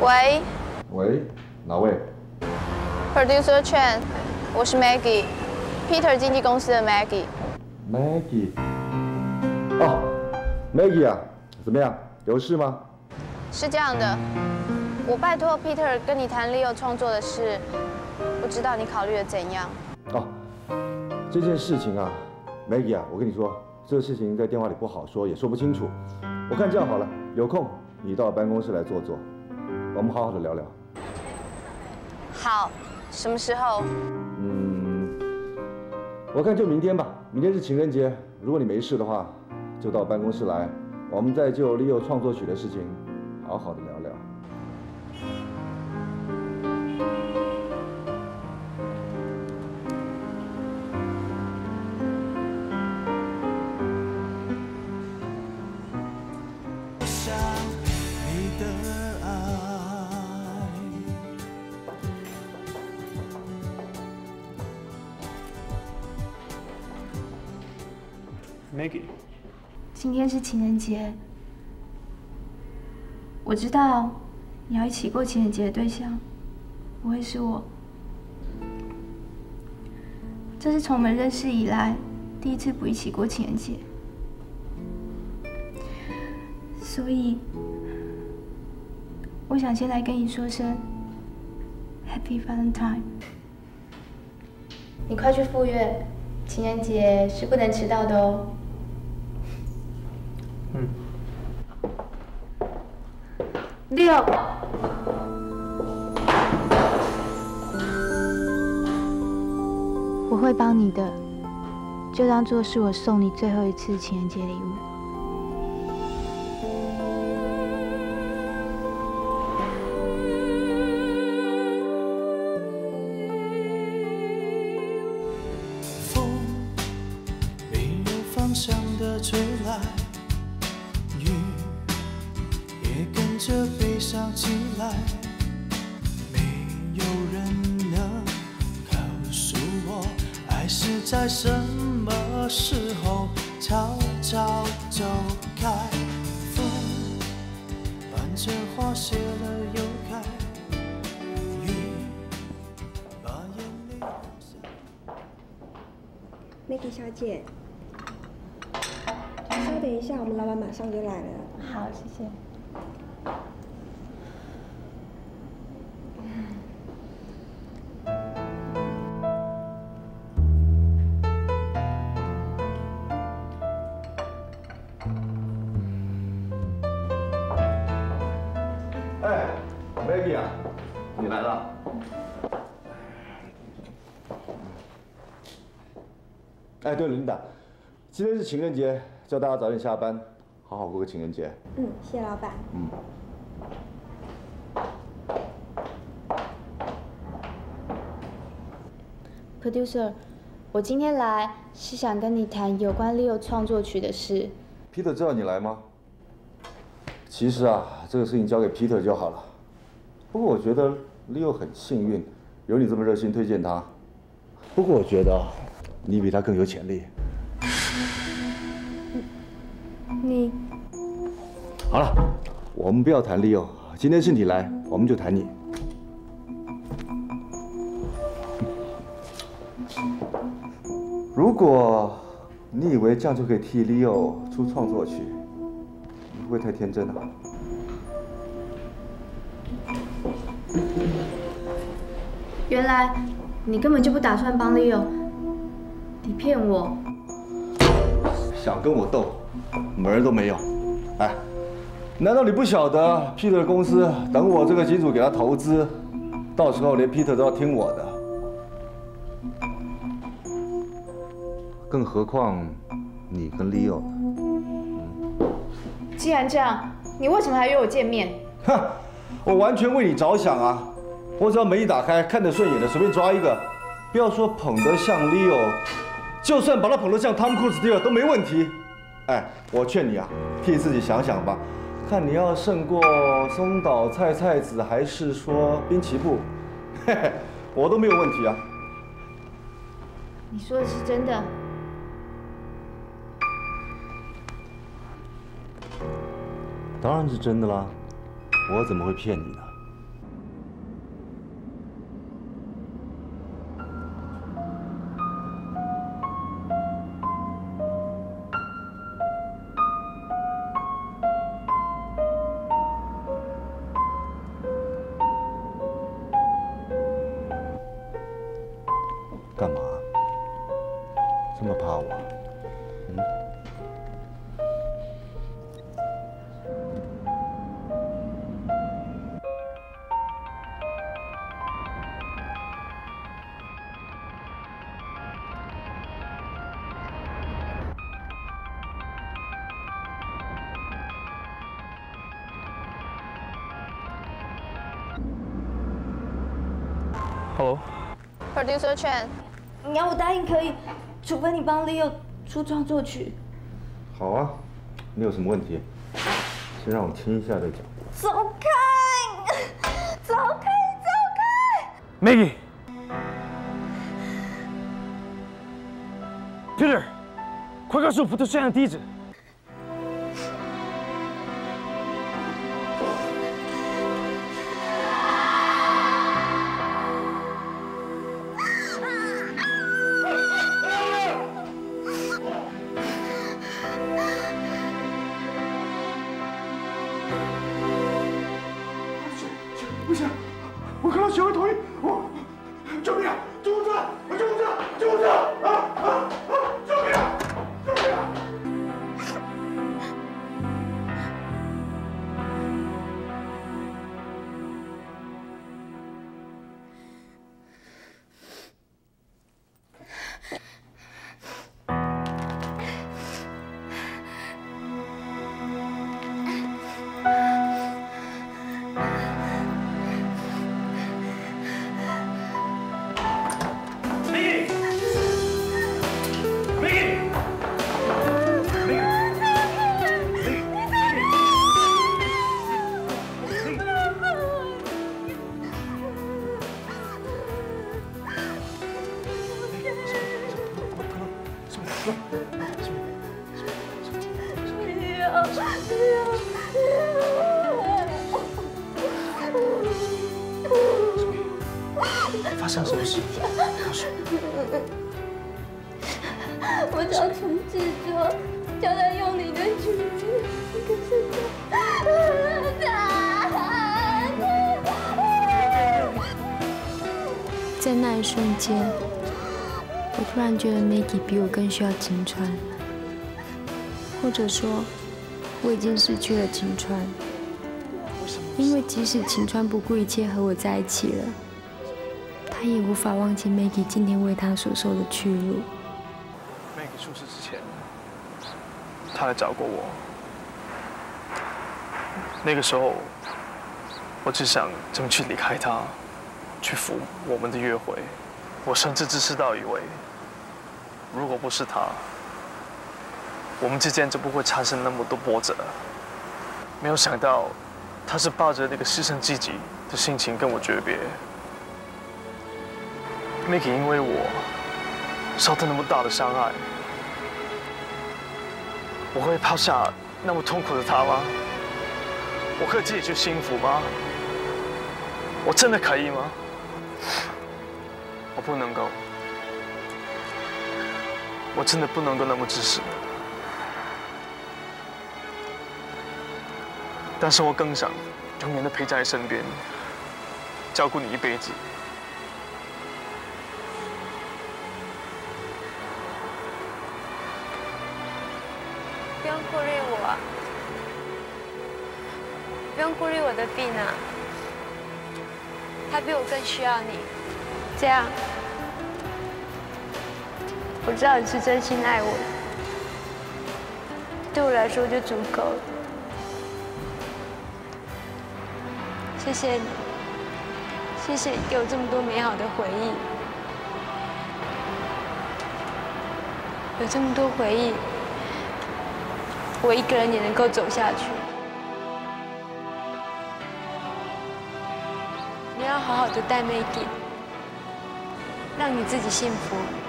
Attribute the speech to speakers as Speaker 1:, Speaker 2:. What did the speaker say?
Speaker 1: 喂。
Speaker 2: 喂，哪位
Speaker 1: ？Producer Chen，我是 Maggie，Peter 经纪公司的 Maggie。
Speaker 2: Maggie。哦 ，Maggie 啊，怎么样？有事吗？
Speaker 1: 是这样的，我拜托 Peter 跟你谈 Leo 创作的事，不知道你考虑的怎样？
Speaker 2: 哦，这件事情啊 ，Maggie 啊，我跟你说，这个事情在电话里不好说，也说不清楚。我看这样好了，有空你到办公室来坐坐，我们好好的聊聊。
Speaker 1: 好，什么时候？
Speaker 2: 我看就明天吧，明天是情人节，如果你没事的话，就到办公室来，我们再就 Leo 创作曲的事情好好的聊聊。
Speaker 3: Maggie，
Speaker 4: 今天是情人节，我知道你要一起过情人节的对象不会是我。这是从我们认识以来第一次不一起过情人节，所以我想先来跟你说声 Happy Valentine。你快去赴约，情人节是不能迟到的哦。6，我会帮你的，就当做是我送你最后一次情人节礼物。
Speaker 5: 风没有方向的吹来，雨也跟着悲伤起来，没有人能告诉我，爱是在什么时候悄悄走开。风伴着花谢了又开，雨把眼泪流下。
Speaker 6: Maggie 小姐，稍等一下，我们老板马上就来了。
Speaker 4: 好，谢谢。
Speaker 2: 哎 ，Maggie 啊，你来了。哎，对了，琳达，今天是情人节，叫大家早点下班，好好过个情人节。
Speaker 6: 谢谢老板。
Speaker 4: Producer， 我今天来是想跟你谈有关 Leo 创作曲的事。
Speaker 2: Peter 知道你来吗？其实啊，这个事情交给 Peter 就好了。不过我觉得 Leo 很幸运，有你这么热心推荐他。不过我觉得你比他更有潜力。
Speaker 4: 你
Speaker 2: 好了，我们不要谈 Leo， 今天是你来，我们就谈你。如果你以为这样就可以替 Leo 出创作曲，你会不会太天真了？
Speaker 4: 原来你根本就不打算帮 Leo， 你骗我！
Speaker 2: 想跟我斗，门儿都没有！哎，难道你不晓得 Peter 公司等我这个金主给他投资，到时候连 Peter 都要听我的？更何况你跟 Leo。
Speaker 4: 既然这样，你为什么还约我见面？
Speaker 2: 哼，我完全为你着想啊！我只要门一打开，看得顺眼的随便抓一个，不要说捧得像 Leo， 就算把他捧得像 Tom Cruise 都没问题。哎，我劝你啊，替自己想想吧，看你要胜过松岛菜菜子，还是说滨崎步，嘿嘿，我都没有问题啊。
Speaker 4: 你说的是真的？
Speaker 2: 当然是真的啦，我怎么会骗你呢？ 怕我？
Speaker 1: Hello。Producer Chen，
Speaker 4: 你要我答应可以，除非你帮 Leo 出创作曲。
Speaker 2: 好啊，你有什么问题？先让我听一下再讲。
Speaker 4: 走开！走开！走开
Speaker 3: ！Maggie，Peter， 快告诉我Producer的地址。
Speaker 2: 不行，我看到小孩头晕，我救命啊！救护车！救护车！救护车！救命啊！救命啊！
Speaker 3: 发生什么事？告诉
Speaker 4: 我找陈志卓，叫他用你的曲子，可是
Speaker 7: 在那一瞬间，我突然觉得 Maggie 比我更需要金川，或者说，我已经失去了金川，因为即使金川不顾一切和我在一起了。他也无法忘记 Maggie 今天为他所受的屈辱。
Speaker 3: Maggie 出事之前，他来找过我。那个时候，我只想争取离开他，去赴我们的约会。我甚至自私到以为，如果不是他，我们之间就不会产生那么多波折。没有想到，他是抱着那个牺牲自己的心情跟我诀别。Maggie 因为我受到那么大的伤害，我会抛下那么痛苦的他吗？我可以自己去幸福吗？我真的可以吗？我不能够，我真的不能够那么自私。但是我更想永远的陪在你身边，照顾你一辈子。
Speaker 1: 不用顾虑我，不用顾虑我的病啊，他比我更需要你。这样，我知道你是真心爱我，对我来说就足够了。谢谢你，谢谢你给我这么多美好的回忆，有这么多回忆。我一个人也能够走下去。你要好好的带Maggie，让你自己幸福。